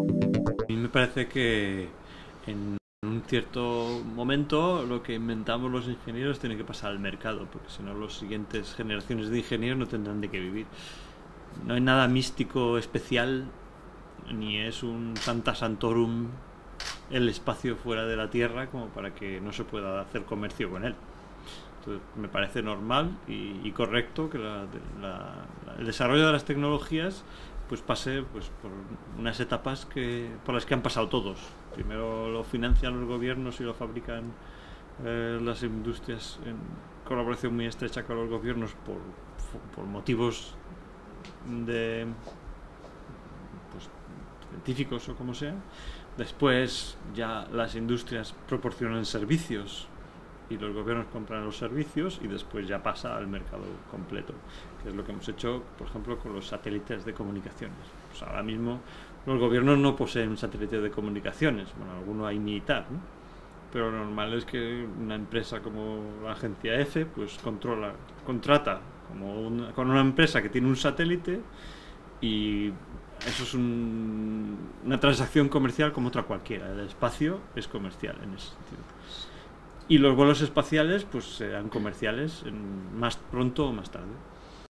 A mí me parece que en un cierto momento lo que inventamos los ingenieros tiene que pasar al mercado, porque si no las siguientes generaciones de ingenieros no tendrán de qué vivir. No hay nada místico especial, ni es un Santa Santorum el espacio fuera de la Tierra como para que no se pueda hacer comercio con él. Entonces, me parece normal y correcto que el desarrollo de las tecnologías pues pase pues, por unas etapas por las que han pasado todos. Primero lo financian los gobiernos y lo fabrican las industrias en colaboración muy estrecha con los gobiernos por motivos de pues, científicos o como sea. Después ya las industrias proporcionan servicios y los gobiernos compran los servicios y después ya pasa al mercado completo, que es lo que hemos hecho, por ejemplo, con los satélites de comunicaciones. Pues ahora mismo los gobiernos no poseen satélites de comunicaciones, bueno, alguno hay militar, ¿no? Pero lo normal es que una empresa como la agencia EFE pues contrata con una empresa que tiene un satélite y eso es una transacción comercial como otra cualquiera. El espacio es comercial en ese sentido. Y los vuelos espaciales pues serán comerciales más pronto o más tarde.